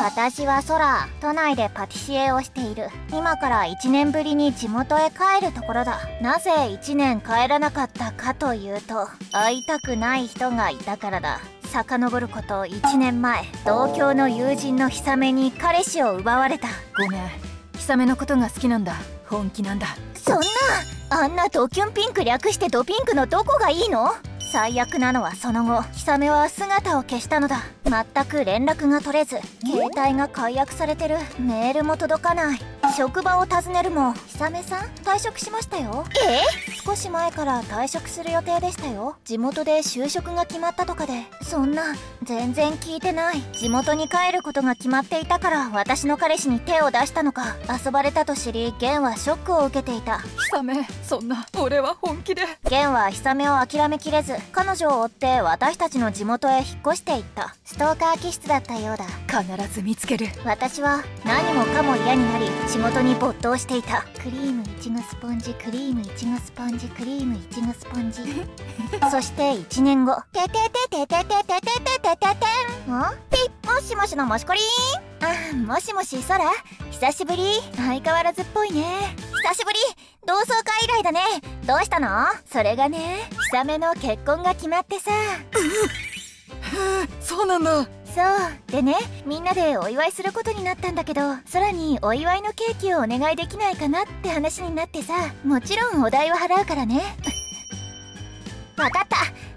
私は空、都内でパティシエをしている。今から1年ぶりに地元へ帰るところだ。なぜ1年帰らなかったかというと、会いたくない人がいたからだ。遡ること1年前、同郷の友人のヒサメに彼氏を奪われた。 ごめん、ヒサメのことが好きなんだ。本気なんだ。 そんな、あんなドキュンピンク略してドピンクのどこがいいの？最悪なのはその後、ヒサメは姿を消したのだ。全く連絡が取れず、携帯が解約されてる。メールも届かない。職場を訪ねるも、ヒサメさん退職しましたよ。少し前から退職する予定でしたよ。地元で就職が決まったとかで。そんな、全然聞いてない。地元に帰ることが決まっていたから私の彼氏に手を出したのか。遊ばれたと知り、ゲンはショックを受けていた。 ヒサメ、そんな、俺は本気で。 ゲンはヒサメを諦めきれず、彼女を追って私たちの地元へ引っ越していった。ストーカー気質だったようだ。 必ず見つける。 私は何もかも嫌になり、仕事に没頭していた。クリームいちごスポンジ、クリームいちごスポンジ、クリームいちごスポンジ。そして1年後、ててててててててててててん。ピッ、もしもしのもしこりーん。もしもし、そら、久しぶり。相変わらずっぽいね。久しぶり。同窓会以来だね。どうしたの？それがね、ヒサメの結婚が決まってさ。 そうなんだ。 そうでね、みんなでお祝いすることになったんだけど、空にお祝いのケーキをお願いできないかなって話になってさ。もちろんお代は払うからね。わかった、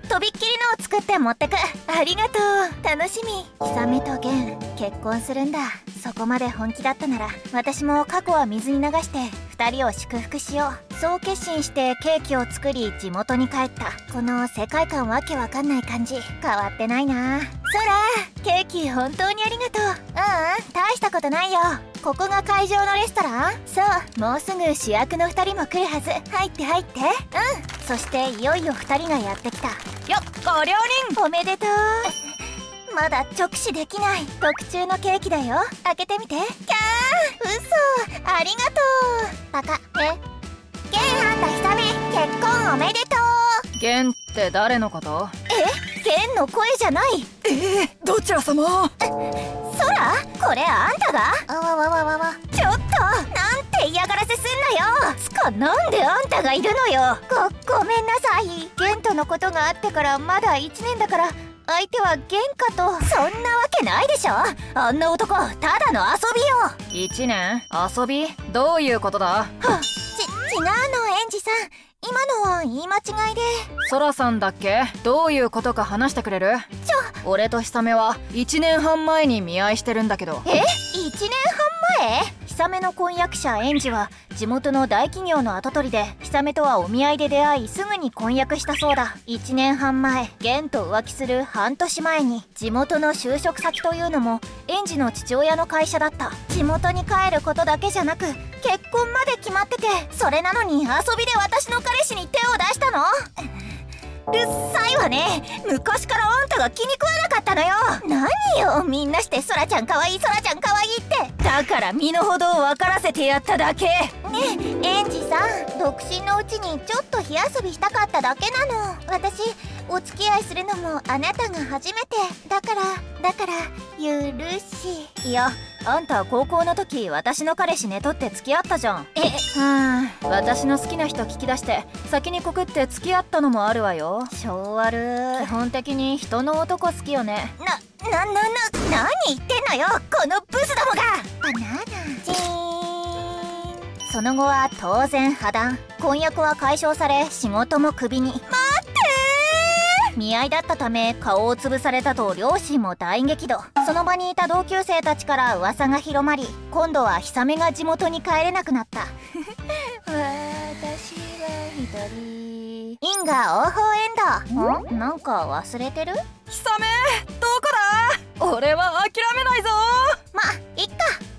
とびっきりのを作って持ってく。ありがとう、楽しみ。ヒサメとゲン、結婚するんだ。そこまで本気だったなら、私も過去は水に流して2人を祝福しよう。そう決心してケーキを作り、地元に帰った。この世界観わけわかんない感じ、変わってないな。そら、ケーキ本当にありがとう。大したことないよ。ここが会場のレストラン？そう、もうすぐ主役の2人も来るはず。入って入って。そしていよいよ2人がやってきた。 よっ、ご両人おめでとう。まだ直視できない特注のケーキだよ。開けてみて。キャー、嘘、ありがとう。バカ。ゲン、あんたヒサメ、結婚おめでとう。 ゲンって誰のこと？ ゲンの声じゃない。 どちら様？ そら、これあんたが？あわわわわわ。ちょっと、なんて嫌がらせすんなよ。つか、なんであんたがいるのよ。ごめんなさい。ゲンとのことがあってからまだ1年だから、相手はゲンかと。そんなわけないでしょ。あんな男、ただの遊びよ。 1年？遊び？どういうことだ？ 違うの、エンジさん。今のは言い間違いで。 ソラさんだっけ？どういうことか話してくれる？俺とヒサメは1年半前に見合いしてるんだけど。 1年半前？ヒサメの婚約者エンジは地元の大企業の跡取りで、ヒサメとはお見合いで出会い、すぐに婚約したそうだ。1年半前、ゲンと浮気する半年前に、地元の就職先というのもエンジの父親の会社だった。地元に帰ることだけじゃなく、結婚まで決まってて、それなのに遊びで私の彼氏に手を出したの？うっさいわね。昔からあんたが気に食わなかったのよ。何よ、みんなしてソラちゃんかわいい、ソラちゃんかわいいって。 だから身の程を分からせてやっただけ。 ねえ、エンジさん、独身のうちにちょっと火遊びしたかっただけなの。私、お付き合いするのもあなたが初めてだから、許し。 いや、あんた高校の時私の彼氏寝取って付き合ったじゃん。私の好きな人聞き出して先に告って付き合ったのもあるわよ。性悪。基本的に人の男好きよね。 何言ってんのよ、このブスどもが。バナナチーン。その後は当然破談。婚約は解消され、仕事もクビに。待ってー。見合いだったため顔を潰されたと両親も大激怒。その場にいた同級生たちから噂が広まり、今度はヒサメが地元に帰れなくなった私は一人。因果応報エンド。なんか忘れてる？ ヒサメ、どこだ？俺は諦めないぞ。 いっか。